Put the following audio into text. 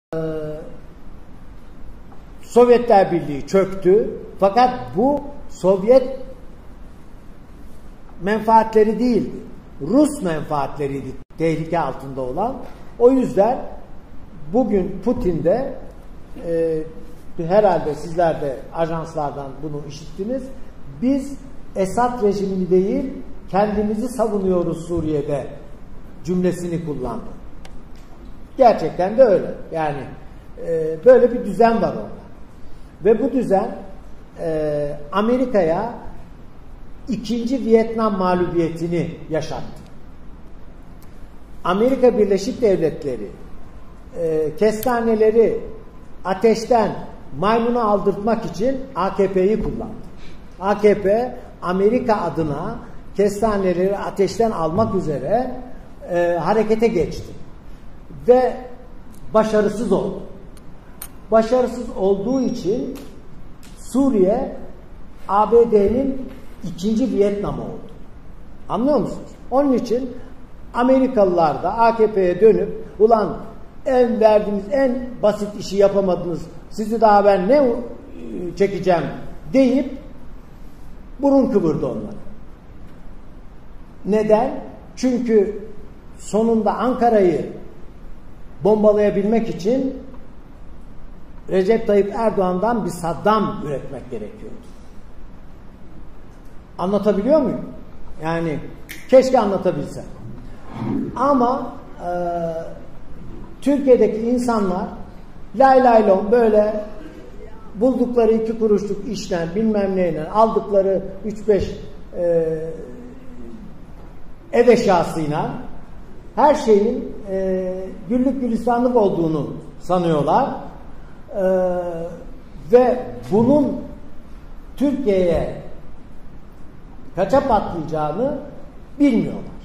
Sovyetler Birliği çöktü. Fakat bu Sovyet menfaatleri değildi. Rus menfaatleriydi tehlike altında olan. O yüzden bugün Putin de herhalde sizler de ajanslardan bunu işittiniz. Biz Esad rejimini değil kendimizi savunuyoruz Suriye'de cümlesini kullandı. Gerçekten de öyle. Yani böyle bir düzen var orada. Ve bu düzen Amerika'ya 2. Vietnam mağlubiyetini yaşattı. Amerika Birleşik Devletleri kestaneleri ateşten maymuna aldırtmak için AKP'yi kullandı. AKP Amerika adına kestaneleri ateşten almak üzere harekete geçti. Ve başarısız oldu. Başarısız olduğu için Suriye ABD'nin 2. Vietnam oldu. Anlıyor musunuz? Onun için Amerikalılar da AKP'ye dönüp ulan verdiğimiz en basit işi yapamadınız, sizi daha ben ne çekeceğim deyip burun kıvırdı onlara. Neden? Çünkü sonunda Ankara'yı bombalayabilmek için Recep Tayyip Erdoğan'dan bir Saddam üretmek gerekiyordu. Anlatabiliyor muyum? Yani keşke anlatabilsem. Ama Türkiye'deki insanlar lay lay lom böyle buldukları 2 kuruşluk işten bilmem neyle aldıkları 3-5 ev eşyasıyla her şeyin güllük gülistanlık olduğunu sanıyorlar. Ve bunun Türkiye'ye kaça patlayacağını bilmiyorlar.